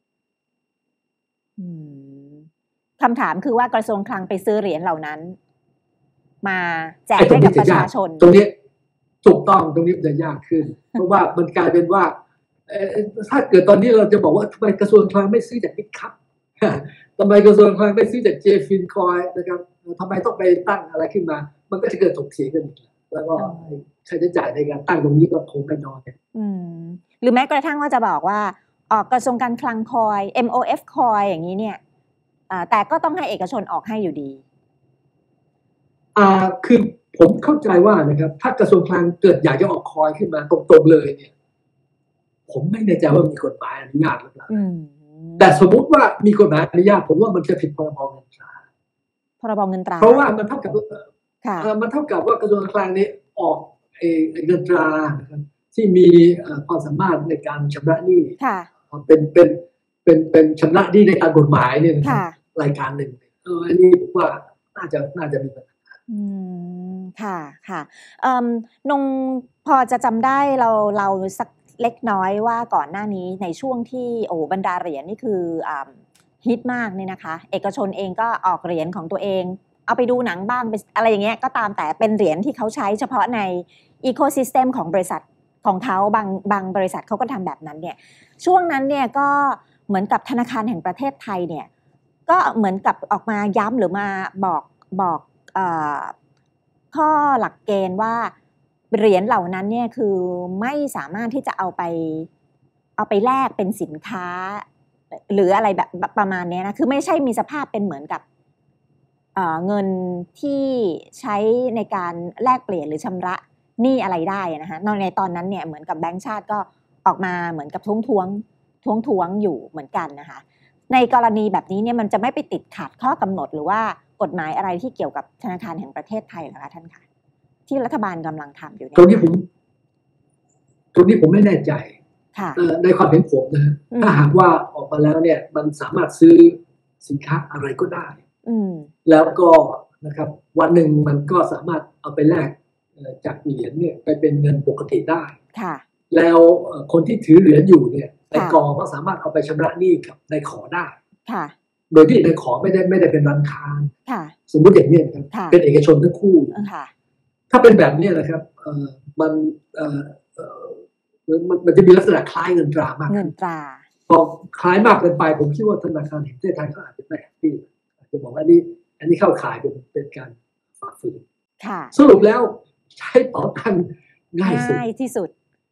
อืมคำถามคือว่ากระทรวงคลังไปซื้อเหรียญเหล่านั้น มาแจกไอ้ตรงให้นี้กับประจะยาชาก ชนตรงนี้ถูกต้องตรงนี้มันจะยากขึ้น เพราะว่ามันกลายเป็นว่าเอ่อถ้าเกิดตอนนี้เราจะบอกว่าทำไมกระทรวงคลังไม่ซื้อจากบิตคัพ ทำไมกระทรวงคลังไม่ซื้อจากเจฟินคอยนะครับทำไมต้องไปตั้งอะไรขึ้นมา มันก็จะเกิดถกเถียงกันอีกแล้วก็อ๋อค่าใช้จ่ายในการตั้งตรงนี้ก็คงไม่น้อยอืมหรือแม้กระทั่งว่าจะบอกว่าออกกระทรวงการคลังคอย เอ็ม โอ เอฟ คอยอย่างนี้เนี่ยอ่าแต่ก็ต้องให้เอกชนออกให้อยู่ดีอ่าคือผมเข้าใจว่านะครับถ้ากระทรวงคลังเกิดอยากจะออกคอยขึ้นมาตรงๆเลยเนี่ย ผมไม่แน่ใจว่ามีกฎหมายอนุญาตหรือเปล่าอืมแต่สมมุติว่ามีกฎหมายอนุญาตผมว่ามันจะผิดพรบเงินตราพรบเงินตราเพราะว่ามันเท่ากับค่ะเอ่อมันเท่ากับว่ากระทรวงการคลังนี้ออกเอ่อเงินตรานะครับที่มีเอ่อความสามารถในการชำระหนี้ค่ะเป็นเป็นเป็นเป็นชำระหนี้ในตามกฎหมายเนี่ยนะครับค่ะรายการหนึ่งเอออันนี้ผมว่าน่าจะน่าจะมีปัญหาอืมค่ะค่ะเอ่มนงพอจะจำได้เราเราสักเล็กน้อยว่าก่อนหน้านี้ในช่วงที่โอ้บรรดาเหรียญนี่คืออ่าฮิตมากเนี่ยนะคะ เอกชนเองก็ออกเหรียญของตัวเอง เอาไปดูหนังบ้างไปอะไรอย่างเงี้ยก็ตามแต่เป็นเหรียญที่เขาใช้เฉพาะในอีโคซิสเต็มของบริษัทของเขาบางบางบริษัทเขาก็ทำแบบนั้นเนี่ยช่วงนั้นเนี่ยก็เหมือนกับธนาคารแห่งประเทศไทยเนี่ยก็เหมือนกับออกมาย้ำหรือมาบอกบอกเอ่อข้อหลักเกณฑ์ว่าเหรียญเหล่านั้นเนี่ยคือไม่สามารถที่จะเอาไปเอาไปแลกเป็นสินค้า หรืออะไรแบบประมาณนี้นะคือไม่ใช่มีสภาพเป็นเหมือนกับเอ่อเงินที่ใช้ในการแลกเปลี่ยนหรือชำระหนี้อะไรได้นะคะในตอนนั้นเนี่ยเหมือนกับแบงก์ชาติก็ออกมาเหมือนกับท้วงท้วงท้วงท้วงอยู่เหมือนกันนะคะในกรณีแบบนี้เนี่ยมันจะไม่ไปติดขัดข้อกำหนดหรือว่ากฎหมายอะไรที่เกี่ยวกับธนาคารแห่งประเทศไทยเหรอคะท่านคะที่รัฐบาลกำลังทำอยู่เนี่ยตรงนี้ผมตรงนี้ผมไม่แน่ใจค่ะเอ่อในความเห็นผมนะฮะอืมถ้าหากว่าออกมาแล้วเนี่ย มันสามารถซื้อสินค้าอะไรก็ได้อืมแล้วก็นะครับ วันหนึ่งมันก็สามารถเอาไปแลกเอ่อจากเหรียญเนี่ยไปเป็นเงินปกติได้ค่ะแล้วเอ่อคนที่ถือเหรียญอยู่เนี่ยในค่ะกอก็สามารถเอาไปชำระหนี้กับในขอได้ค่ะโดยที่ในขอไม่ได้ไม่ได้เป็นร้านค้าค่ะสมมุติอย่างนี้นะครับค่ะเป็นเอกชนทั้งคู่เออค่ะถ้าเป็นแบบนี้นะครับเอ่อมันเอ่อเอ่อมันมันจะมีลักษณะคล้ายเงินตรามากเงิขึ้นนตราพอคล้ายมากเกินไปผมคิดว่าธนาคารแห่งประเทศไทยก็อาจจะไม่แฮปปี้อาจจะบอกว่าอันนี้ อันนี้เข้าข่ายเป็นเป็นการฝ่าฝืนค่ะสรุปแล้วใช้เป๋าตังค์ง่ายสุดง่ายที่สุด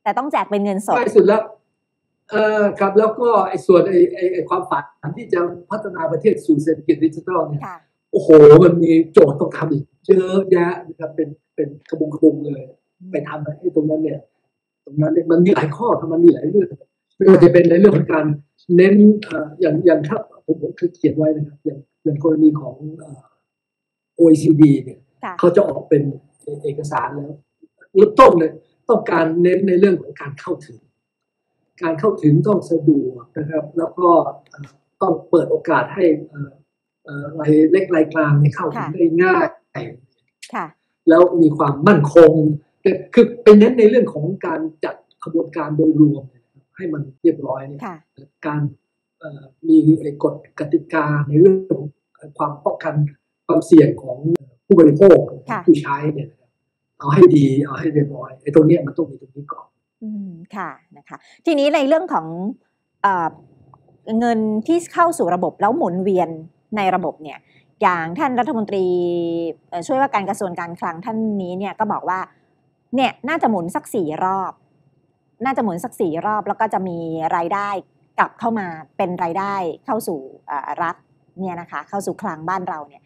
แต่ต้องแจกเป็นเงินสดท้ายสุดแล้วเอ่อครับแล้วก็ไอ้ส่วนไอ้ไอ้ไอ้ความฝันที่จะพัฒนาประเทศสู่เศรษฐกิจดิจิทัลเนี่ยโอ้โหมันมีโจทย์ต้องทำอีกเยอะแยะนะครับเป็นเป็นกระบุงกระบุงเลยไปทำไอ้ตรงนั้นเนี่ยตรงนั้นเนี่ยมันมีหลายข้อทำมันมีหลายเรื่องไม่ว่าจะเป็นในเรื่องของการเน้นเอ่ออย่างอย่างถ้าผมผมเคยเขียนไว้นะครับอย่างอย่างกรณีของเอ่อ โอ อี ซี ดี เนี่ยเขาจะออกเป็นเอกสารแล้วเริ่มต้นเลยต้องการเน้นในเรื่องของการเข้าถึงการเข้าถึงต้องสะดวกนะครับแล้วก็ต้องเปิดโอกาสให้รายเล็กรายกลางเข้าถึงได้ง่ายแล้วมีความมั่นคงคือเป็นเน้นในเรื่องของการจัดขบวนการโดยรวมให้มันเรียบร้อยเนี่ยการมีกฎกติกาในเรื่องความป้องกันความเสี่ยงของผู้บริโภคผู้ใช้เนี่ยเอาให้ดีเอาให้เรียบร้อยไอ้ตรงนี้มันต้องมีตรงนี้ก่อนอืมค่ะนะคะทีนี้ในเรื่องของเอ่อเงินที่เข้าสู่ระบบแล้วหมุนเวียนในระบบเนี่ยอย่างท่านรัฐมนตรีช่วยว่าการกระทรวงการคลังท่านนี้เนี่ยก็บอกว่าเนี่ยน่าจะหมุนสักสี่รอบน่าจะหมุนสักสี่รอบแล้วก็จะมีรายได้กลับเข้ามาเป็นรายได้เข้าสู่รัฐเนี่ยนะคะเข้าสู่คลังบ้านเราเนี่ย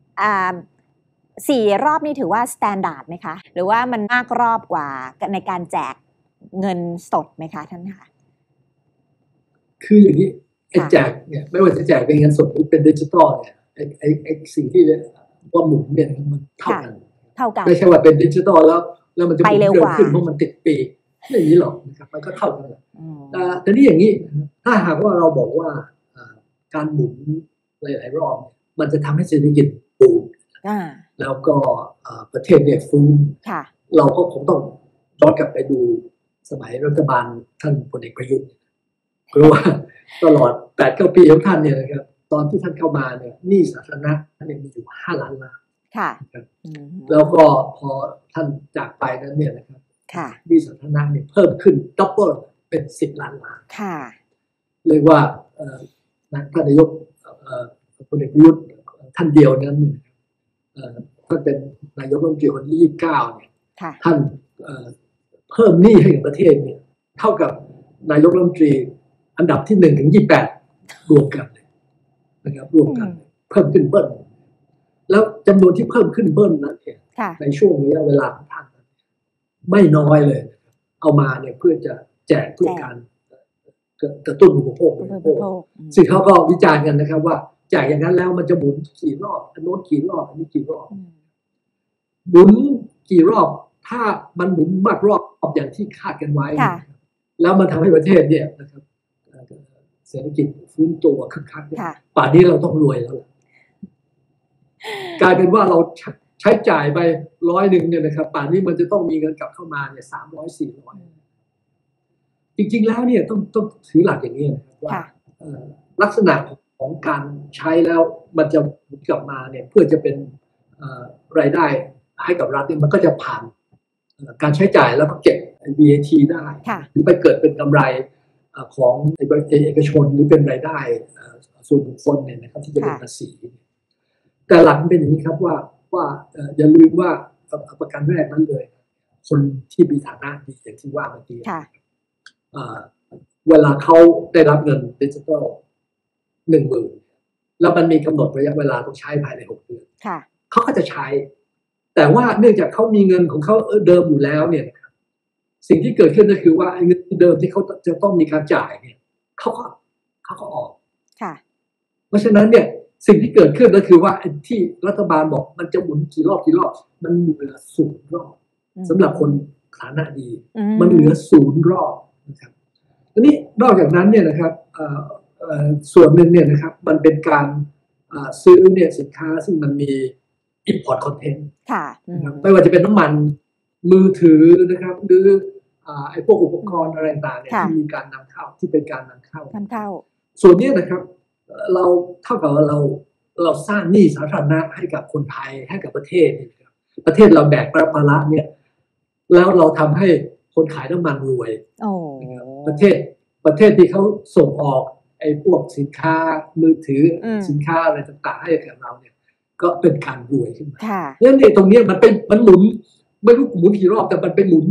สี่รอบนี่ถือว่าสแตนดาร์ดไหมคะหรือว่ามันมากรอบกว่าในการแจกเงินสดไหมคะท่านคะคืออย่างนี้ไอ้แจกเนี่ยไม่ว่าจะแจกเป็นเงินสดหรือเป็นดิจิตอลเนี่ยไอ้ไอ้ไอ้สิ่งที่เรียกว่าหมุนเนี่ยมันเท่ากันเท่ากันไม่ใช่ว่าเป็นดิจิตอลแล้วแล้วมันจะหมุนเร็วขึ้นเพราะมันติดปีกไม่อย่างนี้หรอกนะครับมันก็เท่ากันแหละแต่นี่อย่างนี้ถ้าหากว่าเราบอกว่าการหมุนหลายๆรอบมันจะทำให้เศรษฐกิจบูมแล้วก็ประเทศเนี่ยฟื้นเราก็คงต้องย้อนกลับไปดูสมัยรัฐบาลท่านพลเอกประยุทธ์เพราะว่าตลอด แปดเก้า ปีของท่านเนี่ยนะครับตอนที่ท่านเข้ามาเนี่ยหนี้สาธารณะเนี่ยมีอยู่ห้าล้านล้านค่ะแล้วก็พอท่านจากไปนั้นเนี่ยนะครับหนี้สาธารณะเนี่ยเพิ่มขึ้นดับเบิลเป็นสิบล้านล้านค่ะเรียกว่าท่านนายกพลเอกประยุทธ์ท่านเดียวนั้นเนี่ยท่านเป็นนายกรัฐมนตรีคนที่ยี่สิบเก้าเนี่ยท่านเพิ่มหนี้ให้กับประเทศเนี่ยเท่ากับนายกรัฐมนตรีอันดับที่หนึ่งถึงยี่สิบแปดรวมกันนะครับรวมกันเพิ่มขึ้นเบิ้ลแล้วจำนวนที่เพิ่มขึ้นเบิ้ลนั้นเนี่ยในช่วงระยะเวลาของท่านไม่น้อยเลยเอามาเนี่ยเพื่อจะแจกเพื่อการกระตุ้นอุปโภคบริโภคซึ่งเขาก็วิจารณ์กันนะครับว่าแจกอย่างนั้นแล้วมันจะหมุนกี่รอบอันโน้นกี่รอบอันนี้กี่รอบหมุนกี่รอบถ้ามันหมุนมากรอบอย่างที่คาดกันไว้แล้วมันทำให้ประเทศเนี่ยนะครับเศรษฐกิจฟื้นตัวคึกคักเนี่ยป่านนี้เราต้องรวยแล้วกลายเป็นว่าเราใช้จ่ายไปร้อยหนึ่งเนี่ยนะครับป่านนี้มันจะต้องมีเงินกลับเข้ามาเนี่ยสามร้อยสี่ร้อยจริงๆแล้วเนี่ยต้องต้องถือหลักอย่างนี้นะครับว่าลักษณะของการใช้แล้วมันจะกลับมาเนี่ยเพื่อจะเป็นรายได้ให้กับรัฐเนี่ยมันก็จะผ่านการใช้จ่ายแล้วก็เก็บ วี เอ ที ได้หรือไปเกิดเป็นกำไรของเอกชนหรือเป็นรายได้ส่วนบุคคลเนี่ยนะครับที่จะเป็นภาษีแต่หลักเป็นอย่างนี้ครับว่าว่าอย่าลืมว่าประกันแรกนั้นเลยคนที่มีฐานะดีอย่างที่ว่าเมื่อกี้เวลาเขาได้รับเงินดิจิทัลหนึ่งหมื่นแล้วมันมีกำหนดระยะเวลาต้องใช้ภายในหกเดือนเขาก็จะใช้แต่ว่าเนื่องจากเขามีเงินของเขาเดิมอยู่แล้วเนี่ยสิ่งที่เกิดขึ้นก็คือว่าเงินเดิมที่เขาจะต้องมีการจ่ายเนี่ยเขาก็เขาก็ออกเพราะฉะนั้นเนี่ยสิ่งที่เกิดขึ้นก็คือว่าที่รัฐบาลบอกมันจะหมุนกี่รอบกี่รอบมันเหลือศูนย์รอบสำหรับคนฐานะดีมันเหลือศูนย์รอบนะครับทีนี้นอกจากนั้นเนี่ยนะครับส่วนหนึ่งเนี่ยนะครับมันเป็นการซื้อเนี่ยสินค้าซึ่งมันมี import content ไม่ว่าจะเป็นน้ำมันมือถือนะครับหรือไอ้พวกอุปกรณ์อะไรต่างๆเนี่ยที่มีการนำเข้าที่เป็นการนำเข้านำเข้าส่วนนี้นะครับเราเท่ากับเราเราสร้างหนี้สาธารณะให้กับคนไทยให้กับประเทศนะครับประเทศเราแบกรับภาระเนี่ยแล้วเราทำให้คนขายน้ำมันรวยประเทศประเทศที่เขาส่งออกไอ้พวกสินค้ามือถือสินค้าอะไรต่างๆให้กับเราเนี่ยก็เป็นการรวยขึ้นมาเพราะฉะนั้นตรงนี้มันเป็นมันหมุนไม่รู้หมุนกี่รอบแต่มันเป็นหมุน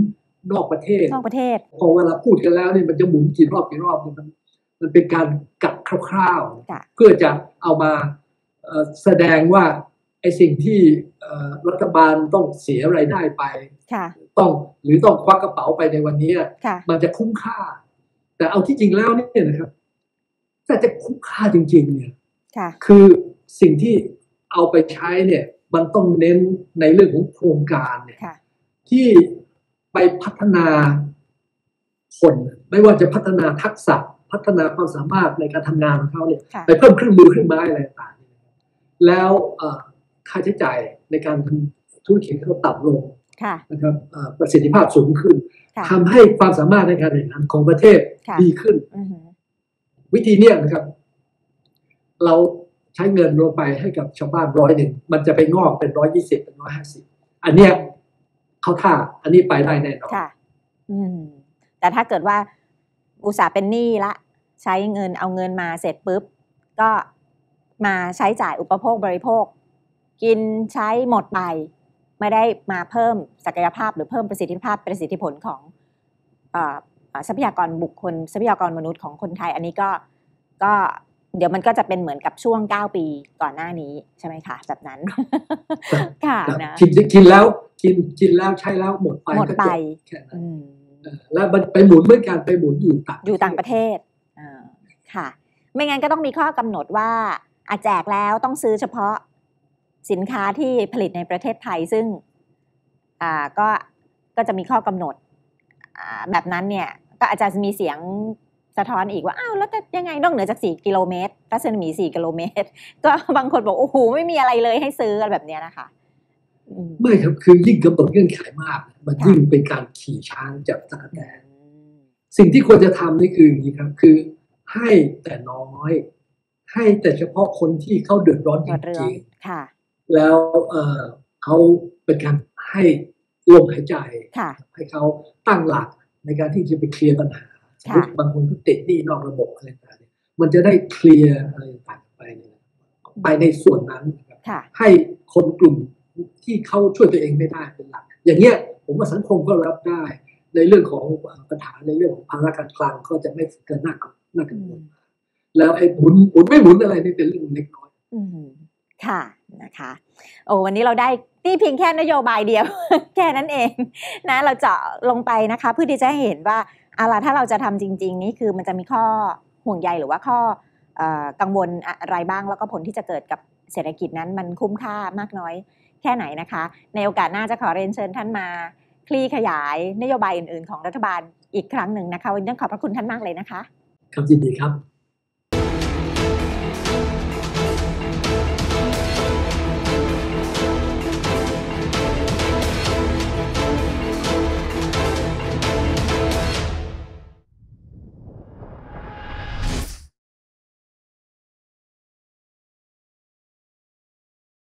นอกประเทศนอกประเทศพอเวลาพูดกันแล้วเนี่ยมันจะหมุนกี่รอบกี่รอบเนี่ยมันมันเป็นการกัดคร่าวๆเพื่อจะเอามาแสดงว่าไอ้สิ่งที่รัฐบาลต้องเสียรายได้ไปต้องหรือต้องควักกระเป๋าไปในวันนี้มันจะคุ้มค่าแต่เอาที่จริงแล้วเนี่ยนะครับแต่จะคุ้มค่าจริงๆเนี่ยคือสิ่งที่เอาไปใช้เนี่ยมันต้องเน้นในเรื่องของโครงการเนี่ยที่ไปพัฒนาคนไม่ว่าจะพัฒนาทักษะพัฒนาความสามารถในการทำงานของเขาเนี่ยไปเพิ่มเครื่องมือเครื่องไม้อะไรต่างๆแล้วค่าใช้จ่ายในการทำธุรกิจเขาต่ำลงนะครับประสิทธิภาพสูงขึ้นทำให้ความสามารถในการแข่งขันของประเทศดีขึ้นวิธีนี้นะครับเราใช้เงินลงไปให้กับชาวบ้านร้อยหนึ่งมันจะไปงอกเป็นร้อยยี่สิบเป็นร้อยห้าสิบอันเนี้ยเข้าท่าอันนี้ไปได้แน่นอนค่ะอืมแต่ถ้าเกิดว่าอุตสาห์เป็นหนี้ละใช้เงินเอาเงินมาเสร็จปุ๊บก็มาใช้จ่ายอุปโภคบริโภคกินใช้หมดไปไม่ได้มาเพิ่มศักยภาพหรือเพิ่มประสิทธิภาพประสิทธิผลของทรัพยากรบุคคลทรัพยากรมนุษย์ของคนไทยอันนี้ก็ก็เดี๋ยวมันก็จะเป็นเหมือนกับช่วงเก้าปีก่อนหน้านี้ใช่ไหมคะแบบนั้นค่ะนะกินกินแล้วกินกินแล้วใช้แล้วหมดไปหมดไปแค่นั้นแล้วมันไปหมุนเหมือนกันไปหมุนอยู่ต่างอยู่ต่างประเทศค่ะไม่งั้นก็ต้องมีข้อกำหนดว่าอาแจกแล้วต้องซื้อเฉพาะสินค้าที่ผลิตในประเทศไทยซึ่งอ่าก็ก็จะมีข้อกำหนดอ่าแบบนั้นเนี่ยก็อาจจะมีเสียงสะท้อนอีกว่าอ้าวแล้วจะยังไงนอกเหนือจากสี่กิโลเมตรรัศมีสี่กิโลเมตรก็บางคนบอกโอ้โหไม่มีอะไรเลยให้ซื้อแบบนี้นะคะไม่ครับคือยิ่งกำหนดเงื่อนไขมากมันยิ่งเป็นการขี่ช้างจับตะกั่วแตนสิ่งที่ควรจะทำนี่คืออย่างนี้ครับคือให้แต่น้อยให้แต่เฉพาะคนที่เขาเดือดร้อนจริงๆแล้วเอ่อเขาเป็นการให้ลมหายใจให้เขาตั้งหลักในการที่จะไปเคลียร์ปัญหาสมมติบางคนก็ติดหนี้นอกระบบอะไรต่างๆมันจะได้เคลียร์อะไรต่างๆไปไปในส่วนนั้นให้คนกลุ่มที่เขาช่วยตัวเองไม่ได้เป็นหลักอย่างเงี้ยผมว่าสังคมก็รับได้ในเรื่องของปัญหาในเรื่องของภาระการคลังก็จะไม่เกินหน้าหน้ากังวลแล้วไอ้หมุนหมุนไม่หมุนอะไรนี่เป็นเรื่องเล็กน้อยค่ะนะคะโอ้วันนี้เราได้นี่เพียงแค่นโยบายเดียว แค่นั้นเองนะเราเจาะลงไปนะคะเพื่อที่จะให้เห็นว่าอะไรถ้าเราจะทำจริงๆนี่คือมันจะมีข้อห่วงใยหรือว่าข้อกังวลอะไรบ้างแล้วก็ผลที่จะเกิดกับเศรษฐกิจนั้นมันคุ้มค่ามากน้อยแค่ไหนนะคะในโอกาสหน้าจะขอเรียนเชิญท่านมาคลี่ขยายนโยบายอื่นๆของรัฐบาลอีกครั้งหนึ่งนะคะวันนี้ต้องขอบพระคุณท่านมากเลยนะคะครับยินดีครับ